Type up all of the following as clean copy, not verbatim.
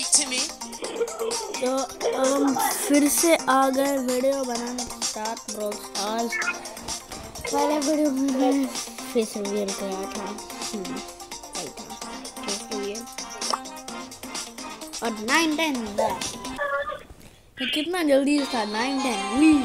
तो हम फिर से आ गए वीडियो बनाने के साथ ब्रो स्टार्स। पहले वीडियो में फेस रिवील किया था, फेस रिवील और 9-10 तो कितना जल्दी था 9-10 वी।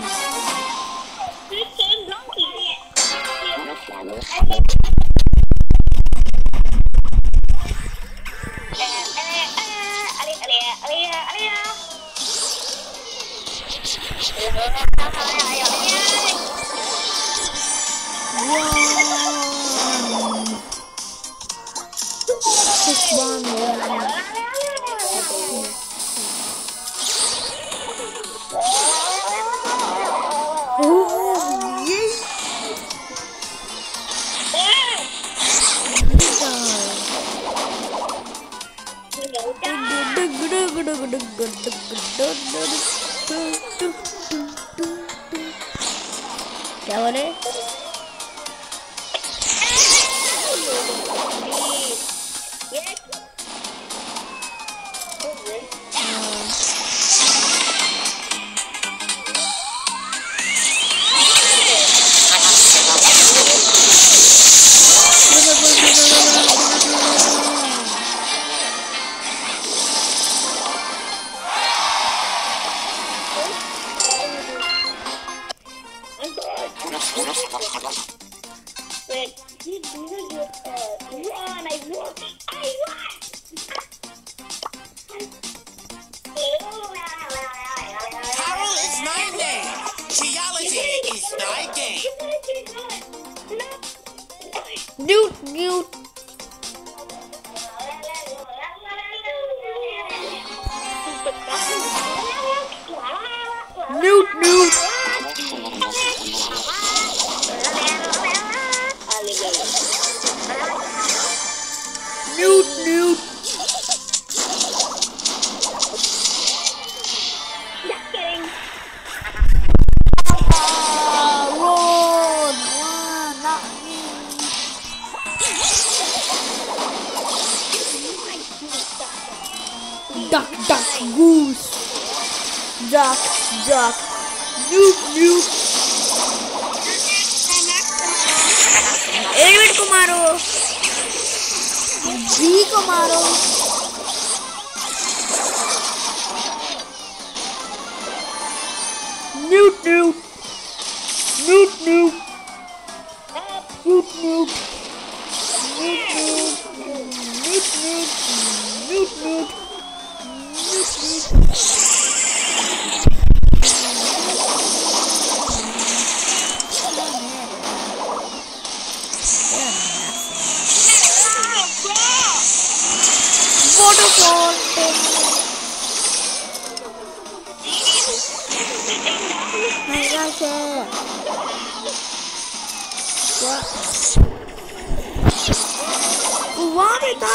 क्या बोले? Duck, duck, goose. Duck, duck. Noop, noop. एडविड को मारो. जी को मारो. Noop, noop. Noop, noop. Noop, noop. Noop, noop. Noop, noop. Noop, noop. वहाँ पे था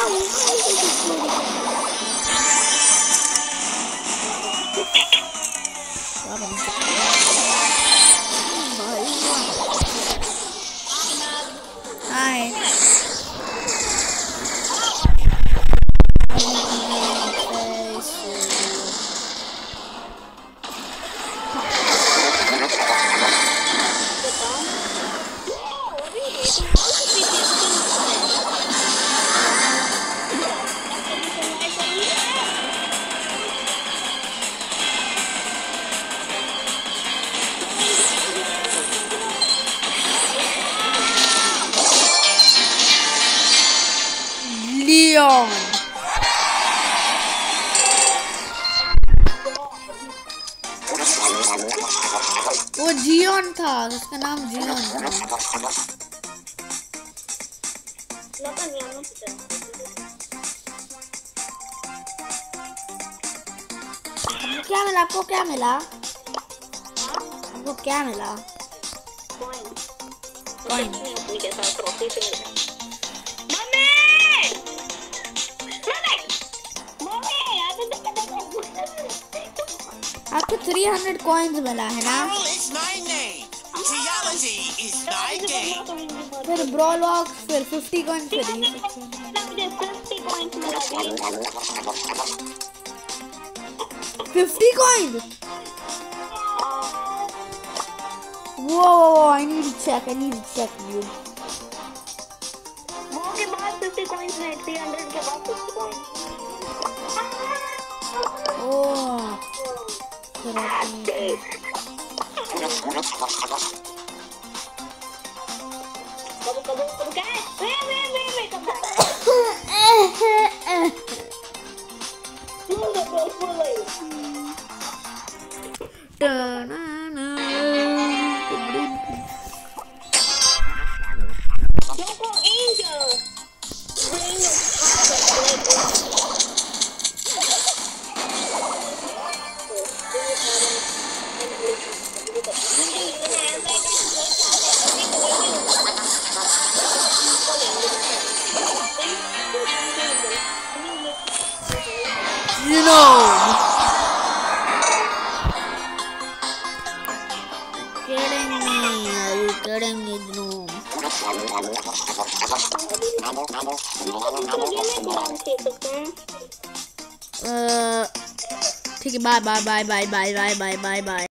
Leon. वो जियोन था, उसका नाम जियोन था। क्या मिला आपको? क्या मिला आपको? क्या मिला? कॉइन। आपको 300 कॉइन्स मिला है ना? फिर ब्रॉल वॉक, फिर 50 कॉइन्स, फिर 50 coins. Whoa, I need to check, dude. वो के बाद 50 coins में 300 के बाद 50 coins. Oh. कब क्या है? Wait, come back. Move it, bro, fully. Don't go Angel. Bring your You know. Kidding me? Are you kidding me, Gnome? ठीक है, बाय.